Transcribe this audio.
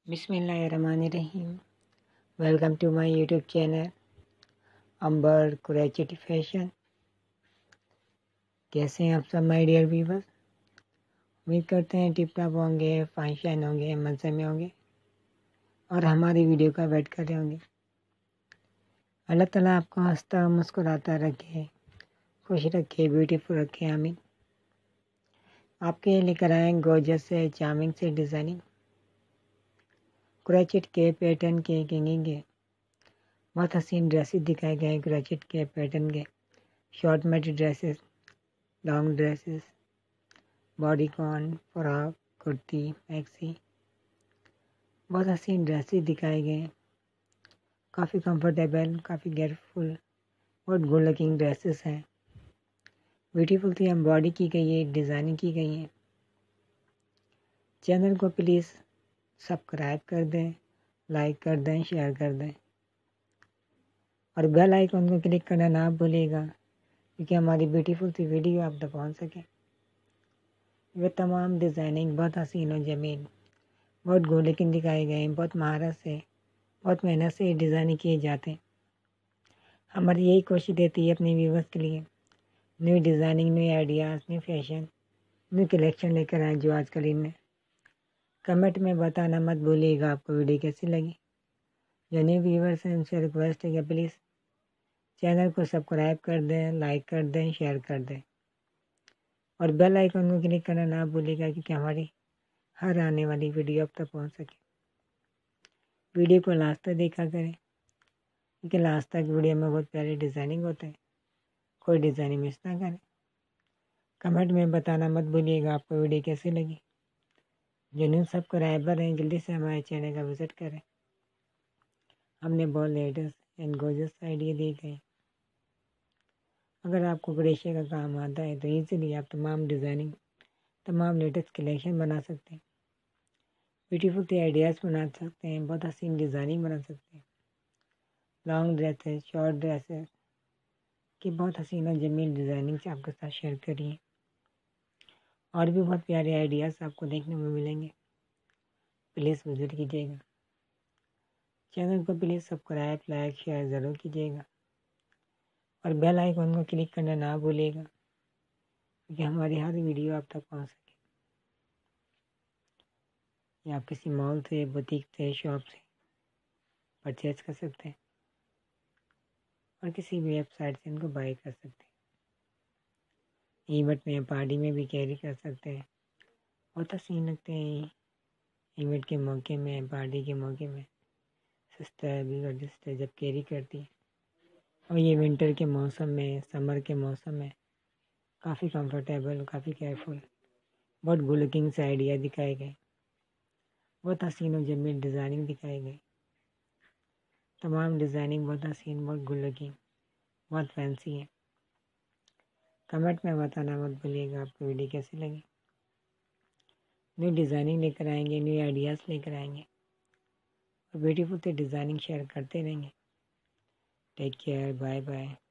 بسم اللہ الرحمن الرحیم. Welcome to my YouTube channel Amber crochet fashion. کیسے ہیں آپ سب مائی ڈیئر ویورز؟ امید کرتے ہیں ٹپ ٹاپ ہوں گے، فائن شائن ہوں گے، مزے میں ہوں گے اور ہماری ویڈیو کا ویٹ کر رہے ہوں گے. اللہ تعالیٰ آپ کو ہنستا مسکراتا رکھے، خوش رکھے، بیوٹیفل رکھے، آمین. آپ کے لے کر آئیں گورجس سے چارمنگ سے ڈیزائننگ کریچٹ کے پیٹرن کے کنگنگ کے بہت حسین ڈریسز دکھائے گئے ہیں. کریچٹ کے پیٹرن کے شارٹ میٹ dresses, long dresses, bodycon, frock, kurti, maxi, بہت حسین ڈریسز دکھائے گئے ہیں. کافی کمفرٹیبل، کافی گیئرفل، بہت گڈ لکنگ ڈریسز ہیں. بیوٹیفل سی امبراڈری کی گئی ہے، ڈیزائننگ کی گئی ہے. چینل کو پلیز سبسکرائب کر دیں، لائک کر دیں، شیئر کر دیں اور بیل آئیکن کو کلک کرنا نہ بھولیے گا کیونکہ ہماری بیوٹیفل سی ویڈیو آپ تک پہنچ سکے. یہ تمام ڈیزائننگ بہت حسین و جمیل، بہت گڈ لکنگ دکھائے گئے ہیں. بہت مہارت سے، بہت محنت سے یہ ڈیزائننگ کیے جاتے ہیں. ہماری یہی کوشش رہتی ہے اپنے ویورز کے لیے new designing, new ideas, new fashion, new collection لے کر آئیں جو آج کل ان میں. کمنٹ میں بتانا مت بھولیے گا آپ کو ویڈیو کیسی لگی. جو نیو ویورز ہیں ان سے ریکویسٹ ہے کہ پلیز چینل کو سبسکرائب کر دیں، لائک کر دیں، شیئر کر دیں اور بیل آئیکن کو کلک کرنا نہ بھولیے گا کیونکہ ہماری ہر آنے والی ویڈیو اب تک پہنچ سکے. ویڈیو کو لاسٹ تک دیکھا کریں کیونکہ لاسٹ تک ویڈیو میں بہت پیارے ڈیزائننگ ہوتے ہیں. کوئی ڈیزائننگ مس نہ کریں. کمنٹ میں بتانا مت بھولیے گا آپ کو ویڈیو کیسی لگی. جو نیو سبسکرائبر ہیں جلدی سے ہمارے چینل کا وزٹ کریں. ہم نے بہت لیٹسٹ اینڈ گورجس آئیڈیا دیے گئے. اگر آپ کو کریشیا کا کام آتا ہے تو ایزیلی آپ تمام ڈیزائننگ، تمام لیٹسٹ کلیکشن بنا سکتے ہیں. بیوٹیفل سی آئیڈیاز بنا سکتے ہیں، بہت حسین ڈیزائننگ بنا سکتے ہیں. لانگ ڈریسز، شارٹ ڈریسز کی بہت حسین و جمیل ڈیزائننگ سے آپ کے ساتھ شیئر کریے. اور بھی بہت پیارے آئیڈیاز آپ کو دیکھنے میں ملیں گے. پلیز وزٹ کیجیے گا. چینل کو پلیز سبسکرائب، لائک، شیئر ضرور کیجیے گا اور بیل آئیکن کو کلک کرنا نہ بھولیے گا کیونکہ ہماری ہر ویڈیو آپ تک پہنچ سکے. یا آپ کسی مال سے، بوتیک سے، شاپ سے پرچیز کر سکتے ہیں اور کسی بھی ویب سائٹ سے ان کو بائی کر سکتے ہیں. ایونٹ میں، پارٹی میں بھی کیری کر سکتے ہیں. بہت حسین لگتے ہیں ایونٹ کے موقع میں، پارٹی کے موقع میں. سسٹر بھی اور جسٹر جب کیری کرتی ہے اور یہ ونٹر کے موسم میں، سمر کے موسم میں کافی کمفرٹیبل، کافی کیئرفل، بہت گڈ لکنگ سے آئیڈیا دکھائے گئے. بہت حسین و جمیل ڈیزائننگ دکھائی گئی. تمام ڈیزائننگ بہت حسین، بہت گڈ لکنگ، بہت فینسی ہے. کمنٹ میں بتانا مت بھولیے گا آپ کو ویڈیو کیسی لگی. نیو ڈیزائننگ لے کر آئیں گے، نیو آئیڈیاز لے کر آئیں گے اور بیوٹیفل سے ڈیزائننگ شیئر کرتے رہیں گے. Take care, bye bye.